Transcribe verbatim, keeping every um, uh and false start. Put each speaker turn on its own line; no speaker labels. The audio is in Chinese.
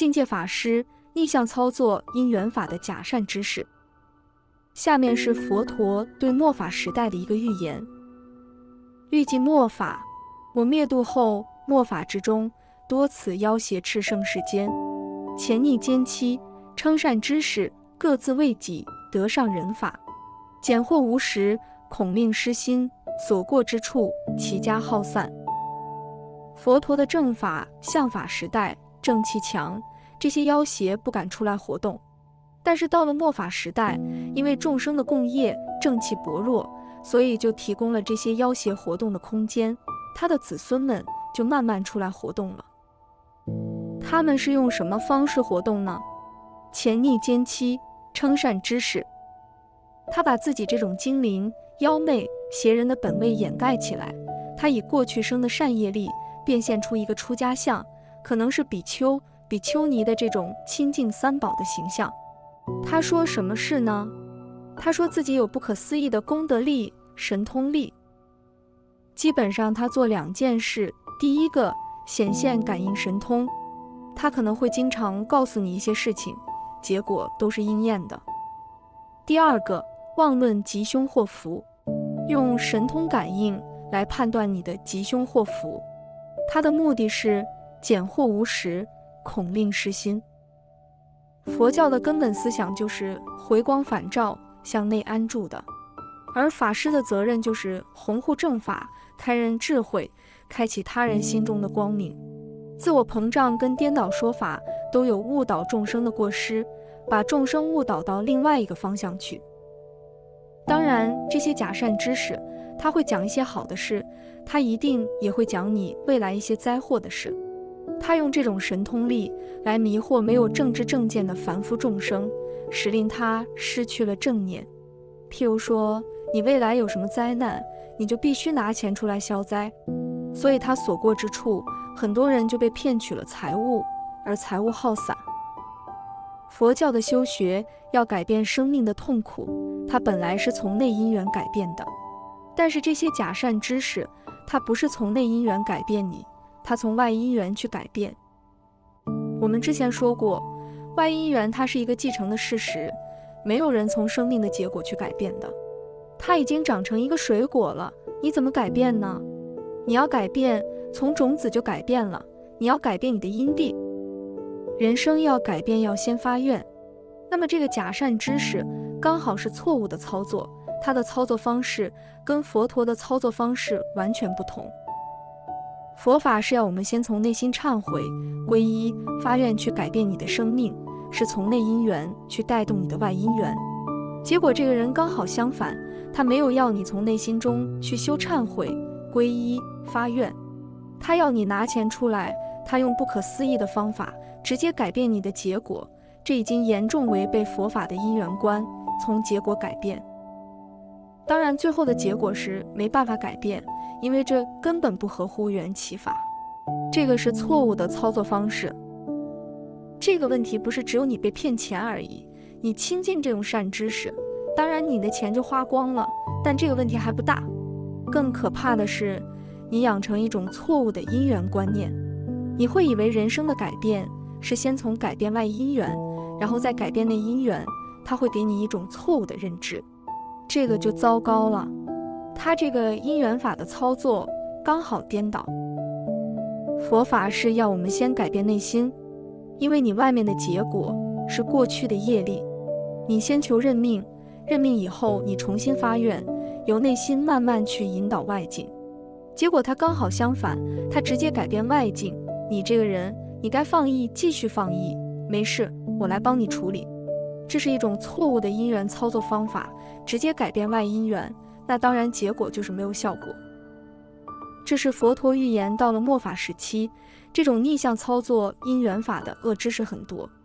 境界法师逆向操作因缘法的假善知识。下面是佛陀对末法时代的一个预言：预计末法，我灭度后，末法之中多此妖邪炽盛世间，前逆奸欺，称善知识，各自为己，得上人法，简惑无实，恐令失心，所过之处，其家耗散。佛陀的正法、相法时代，正气强，这些妖邪不敢出来活动。但是到了末法时代，因为众生的共业，正气薄弱，所以就提供了这些妖邪活动的空间，他的子孙们就慢慢出来活动了。他们是用什么方式活动呢？前逆奸欺，称善知识。他把自己这种精灵、妖媚、邪人的本位掩盖起来，他以过去生的善业力变现出一个出家相，可能是比丘、比丘尼的这种清净三宝的形象。他说什么事呢？他说自己有不可思议的功德力、神通力。基本上他做两件事，第一个显现感应神通，他可能会经常告诉你一些事情，结果都是应验的。第二个妄论吉凶祸福，用神通感应来判断你的吉凶祸福，他的目的是简惑无实，恐令失心。佛教的根本思想就是回光返照，向内安住的，而法师的责任就是弘护正法，开人智慧，开启他人心中的光明。自我膨胀跟颠倒说法都有误导众生的过失，把众生误导到另外一个方向去。当然这些假善知识，他会讲一些好的事，他一定也会讲你未来一些灾祸的事。他用这种神通力来迷惑没有正知正见的凡夫众生，使令他失去了正念。譬如说你未来有什么灾难，你就必须拿钱出来消灾，所以他所过之处，很多人就被骗取了财物，而财物耗散。佛教的修学要改变生命的痛苦，它本来是从内因缘改变的，但是这些假善知识，它不是从内因缘改变你，它从外因缘去改变。我们之前说过，外因缘它是一个继承的事实，没有人从生命的结果去改变的。它已经长成一个水果了，你怎么改变呢？你要改变，从种子就改变了，你要改变你的因地。人生要改变，要先发愿。那么这个假善知识刚好是错误的操作，它的操作方式跟佛陀的操作方式完全不同。佛法是要我们先从内心忏悔、皈依、发愿去改变你的生命，是从内因缘去带动你的外因缘。结果这个人刚好相反，他没有要你从内心中去修忏悔、皈依、发愿，他要你拿钱出来，他用不可思议的方法直接改变你的结果，这已经严重违背佛法的因缘观，从结果改变。当然最后的结果是没办法改变，因为这根本不合乎缘起法，这个是错误的操作方式。这个问题不是只有你被骗钱而已，你亲近这种善知识，当然你的钱就花光了，但这个问题还不大。更可怕的是，你养成一种错误的因缘观念，你会以为人生的改变是先从改变外因缘，然后再改变内因缘，它会给你一种错误的认知，这个就糟糕了。它这个因缘法的操作刚好颠倒。佛法是要我们先改变内心，因为你外面的结果是过去的业力，你先求认命，认命以后你重新发愿，由内心慢慢去引导外境。结果它刚好相反，它直接改变外境，你这个人你该放逸继续放逸，没事我来帮你处理。这是一种错误的因缘操作方法，直接改变外因缘，那当然结果就是没有效果。这是佛陀预言到了末法时期，这种逆向操作因缘法的恶知识很多。